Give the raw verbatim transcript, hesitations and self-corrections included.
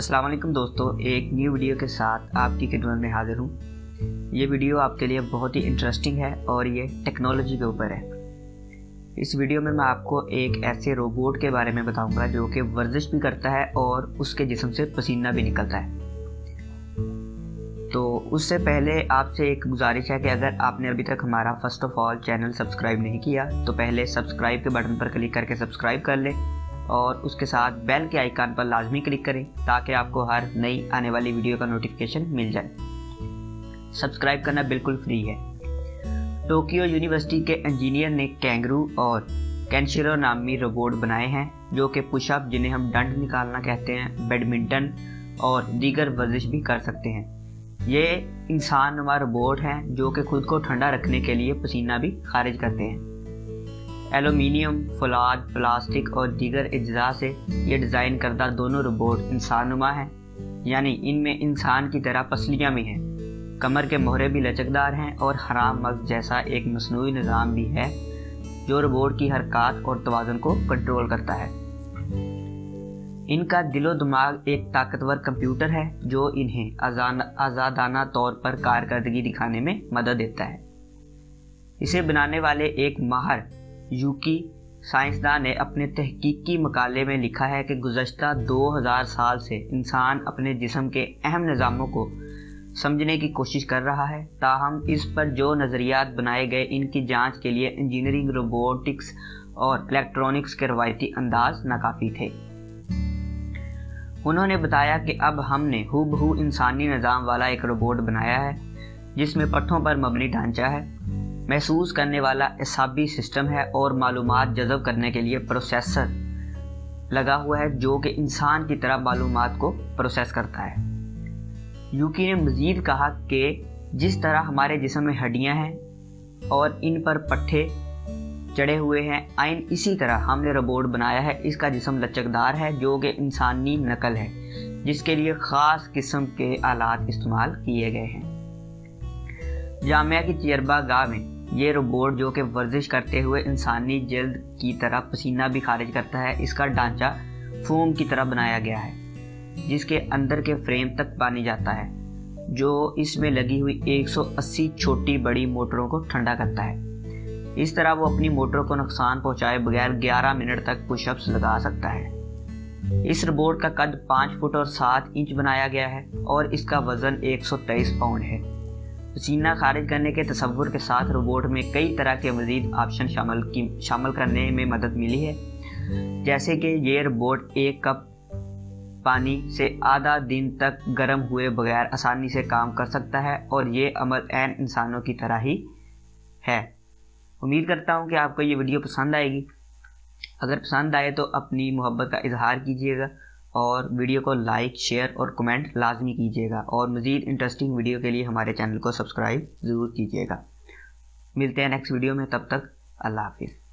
अस्सलाम वालेकुम दोस्तों, एक न्यू वीडियो के साथ आपकी खिदमत में हाजिर हूँ। ये वीडियो आपके लिए बहुत ही इंटरेस्टिंग है और ये टेक्नोलॉजी के ऊपर है। इस वीडियो में मैं आपको एक ऐसे रोबोट के बारे में बताऊंगा जो कि वर्जिश भी करता है और उसके जिस्म से पसीना भी निकलता है। तो उससे पहले आपसे एक गुजारिश है कि अगर आपने अभी तक हमारा first of all channel subscribe नहीं किया तो पहले सब्सक्राइब के बटन पर क्लिक करके सब्सक्राइब कर लें और उसके साथ बेल के आइकन पर लाजमी क्लिक करें ताकि आपको हर नई आने वाली वीडियो का नोटिफिकेशन मिल जाए। सब्सक्राइब करना बिल्कुल फ्री है। टोक्यो यूनिवर्सिटी के इंजीनियर ने कैंगरू और कैंशिरो नामी रोबोट बनाए हैं जो कि पुशअप, जिन्हें हम डंड निकालना कहते हैं, बैडमिंटन और दीगर वर्जिश भी कर सकते हैं। ये इंसान नुमा रोबोट हैं जो कि खुद को ठंडा रखने के लिए पसीना भी खारिज करते हैं। एलुमिनियम, फौलाद, प्लास्टिक और दीगर अज्जा से ये डिज़ाइन करदा दोनों रोबोट इंसान नुमा हैं, यानी इनमें इंसान की तरह पसलियाँ भी हैं, कमर के मोहरे भी लचकदार हैं और हराम मग़ज़ जैसा एक मसनूई निज़ाम भी है जो रोबोट की हरकत और तवाज़ुन को कंट्रोल करता है। इनका दिलो दिमाग एक ताकतवर कंप्यूटर है जो इन्हें आज़ादाना तौर पर कारकर्दगी दिखाने में मदद देता है। इसे बनाने वाले एक माहिर यूकी साइंसदान ने अपने तहकीकी मकाले में लिखा है कि गुज़श्ता दो हज़ार साल से इंसान अपने जिस्म के अहम निज़ामों को समझने की कोशिश कर रहा है, ताहम इस पर जो नज़रियात बनाए गए इनकी जांच के लिए इंजीनियरिंग, रोबोटिक्स और इलेक्ट्रॉनिक्स के रवायती अंदाज नाकाफ़ी थे। उन्होंने बताया कि अब हमने हूबहू इंसानी निज़ाम वाला एक रोबोट बनाया है जिसमें पट्ठों पर मबनी ढांचा है, महसूस करने वाला एसाबी सिस्टम है और मालूमात जज़ब करने के लिए प्रोसेसर लगा हुआ है जो कि इंसान की तरह मालूमात को प्रोसेस करता है। यूकी ने मज़ीद कहा कि जिस तरह हमारे जिस्म में हड्डियां हैं और इन पर पट्ठे चढ़े हुए हैं, आइन इसी तरह हमने रोबोट बनाया है। इसका जिस्म लचकदार है जो कि इंसानी नकल है, जिसके लिए ख़ास किस्म के आलात इस्तेमाल किए गए हैं। जामिया की तजर्बा गाह में ये रोबोट जो कि वर्जिश करते हुए इंसानी जल्द की तरह पसीना भी खारिज करता है, इसका ढांचा फोम की तरह बनाया गया है जिसके अंदर के फ्रेम तक पानी जाता है जो इसमें लगी हुई एक सौ अस्सी छोटी बड़ी मोटरों को ठंडा करता है। इस तरह वो अपनी मोटरों को नुकसान पहुंचाए बगैर ग्यारह मिनट तक पुशअप्स लगा सकता है। इस रोबोट का कद पाँच फुट और सात इंच बनाया गया है और इसका वजन एक सौ तेईस पाउंड है। पसीना खारिज करने के तसव्वुर के साथ रोबोट में कई तरह के मज़ीद ऑप्शन शामिल की शामिल करने में मदद मिली है, जैसे कि ये रोबोट एक कप पानी से आधा दिन तक गर्म हुए बगैर आसानी से काम कर सकता है और ये अमल ऐन इंसानों की तरह ही है। उम्मीद करता हूँ कि आपको ये वीडियो पसंद आएगी। अगर पसंद आए तो अपनी मोहब्बत का इजहार कीजिएगा और वीडियो को लाइक, शेयर और कमेंट लाजमी कीजिएगा और मज़ीद इंटरेस्टिंग वीडियो के लिए हमारे चैनल को सब्सक्राइब ज़रूर कीजिएगा। मिलते हैं नेक्स्ट वीडियो में, तब तक अल्लाह हाफिज़।